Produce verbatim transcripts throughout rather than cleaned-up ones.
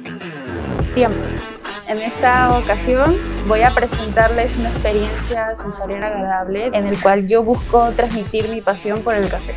Tiempo. En esta ocasión voy a presentarles una experiencia sensorial agradable en el cual yo busco transmitir mi pasión por el café.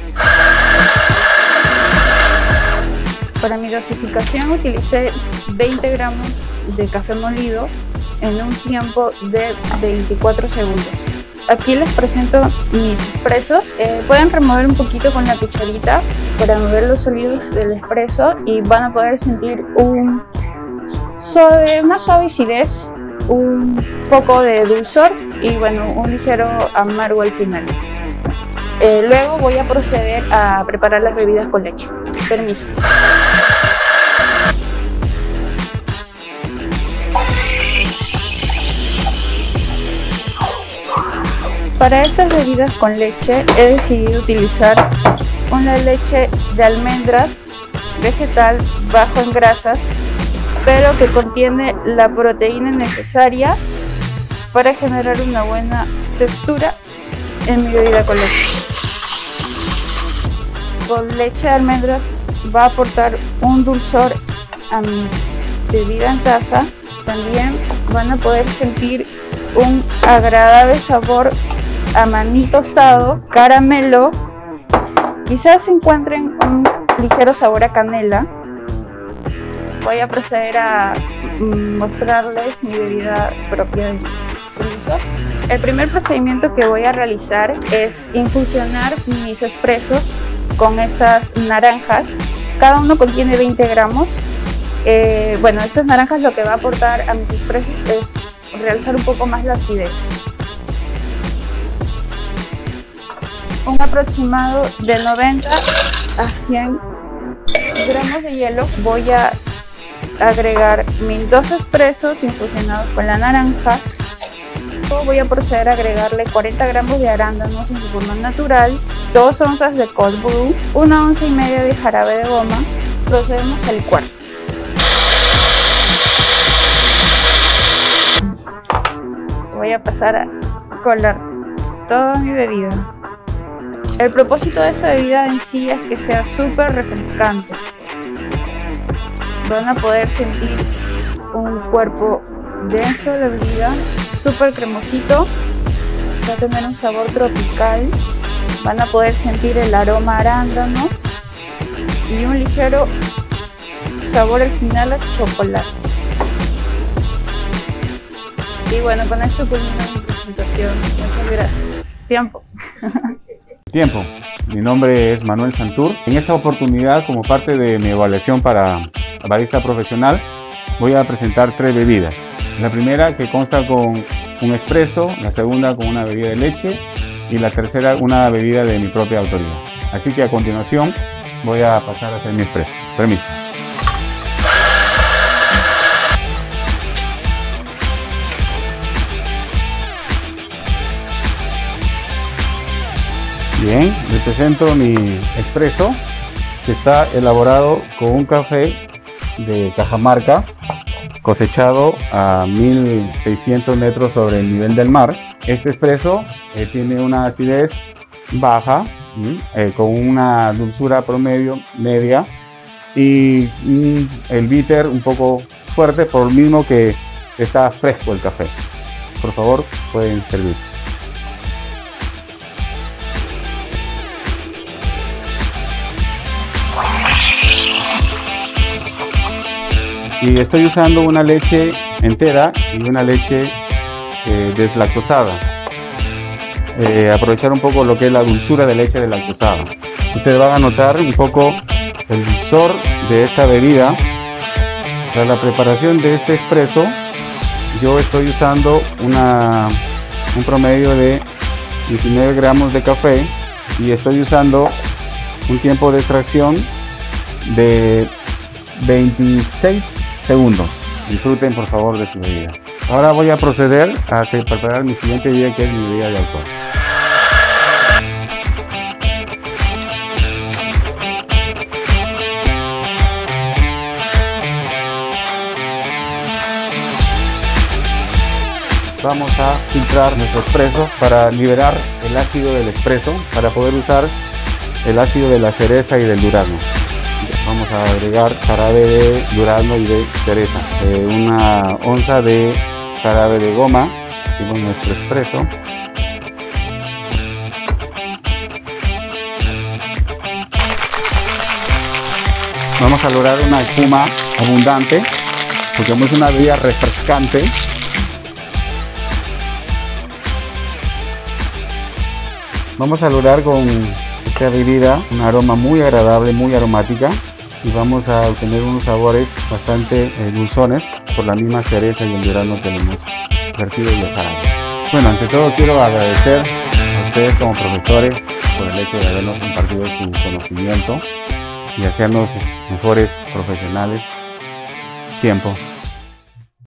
Para mi dosificación utilicé veinte gramos de café molido en un tiempo de veinticuatro segundos. Aquí les presento mis expresos. Eh, pueden remover un poquito con la cucharita para mover los sólidos del expreso y van a poder sentir un suave, una suave acidez, un poco de dulzor y bueno, un ligero amargo al final. Eh, luego voy a proceder a preparar las bebidas con leche. Permiso. Para estas bebidas con leche he decidido utilizar una leche de almendras vegetal bajo en grasas, pero que contiene la proteína necesaria para generar una buena textura en mi bebida con leche. Con leche de almendras va a aportar un dulzor a mi bebida en taza. También van a poder sentir un agradable sabor a maní tostado, caramelo, quizás se encuentren un ligero sabor a canela. Voy a proceder a mostrarles mi bebida propia de expreso. El primer procedimiento que voy a realizar es infusionar mis expresos con estas naranjas. Cada uno contiene veinte gramos. Eh, bueno, estas naranjas lo que va a aportar a mis expresos es realzar un poco más la acidez. Un aproximado de noventa a cien gramos de hielo. Voy a agregar mis dos expresos infusionados con la naranja. Luego voy a proceder a agregarle cuarenta gramos de arándanos en su forma natural, dos onzas de cold brew, una onza y media de jarabe de goma. Procedemos a licuar. Voy a pasar a colar toda mi bebida. El propósito de esta bebida en sí es que sea súper refrescante. Van a poder sentir un cuerpo denso de bebida, súper cremosito, va a tener un sabor tropical, van a poder sentir el aroma a arándanos y un ligero sabor al final a chocolate. Y bueno, con esto culmina mi presentación. Muchas gracias. Tiempo. Tiempo. Mi nombre es Manuel Santur. En esta oportunidad, como parte de mi evaluación para barista profesional, voy a presentar tres bebidas. La primera, que consta con un expreso, la segunda con una bebida de leche y la tercera una bebida de mi propia autoría. Así que a continuación voy a pasar a hacer mi expreso. Permiso. Bien, les presento mi expreso, que está elaborado con un café de Cajamarca, cosechado a mil seiscientos metros sobre el nivel del mar. Este expreso eh, tiene una acidez baja, eh, con una dulzura promedio media y mm, el bitter un poco fuerte, por lo mismo que está fresco el café. Por favor, pueden servir. Y estoy usando una leche entera y una leche eh, deslactosada. Eh, aprovechar un poco lo que es la dulzura de leche deslactosada. Ustedes van a notar un poco el dulzor de esta bebida. Para la preparación de este expreso, yo estoy usando una, un promedio de diecinueve gramos de café y estoy usando un tiempo de extracción de veintiséis segundos. Disfruten por favor de su bebida. Ahora voy a proceder a preparar mi siguiente bebida, que es mi bebida de alcohol. Vamos a filtrar nuestro expreso para liberar el ácido del expreso, para poder usar el ácido de la cereza y del durazno. vamos a agregar jarabe de durazno y de cereza, eh, una onza de jarabe de goma, hicimos nuestro espresso. Vamos a lograr una espuma abundante, porque es una bebida refrescante. Vamos a lograr con esta bebida un aroma muy agradable, muy aromática, y vamos a obtener unos sabores bastante eh, dulzones por la misma cereza y el durazno que le hemos vertido y el jarabe. Bueno, ante todo quiero agradecer a ustedes como profesores por el hecho de habernos compartido su conocimiento y hacernos mejores profesionales. Tiempo.